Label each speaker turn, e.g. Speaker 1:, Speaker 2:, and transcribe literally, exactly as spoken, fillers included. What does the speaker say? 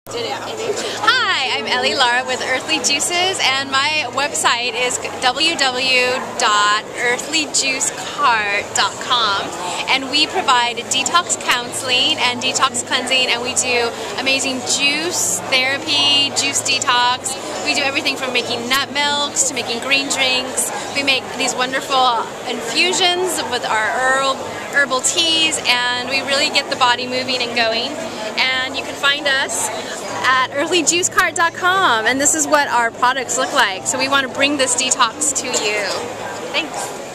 Speaker 1: Hi, I'm Ellie Lara with Earthly Juices, and my website is w w w dot earthly juice cart dot com, and we provide detox counseling and detox cleansing, and we do amazing juice therapy, juice detox. We do everything from making nut milks to making green drinks. We make these wonderful infusions with our herb, herbal teas, and we really get the body moving and going. And you can find us at earthly juice cart dot com, and this is what our products look like. So we want to bring this detox to you. Thanks.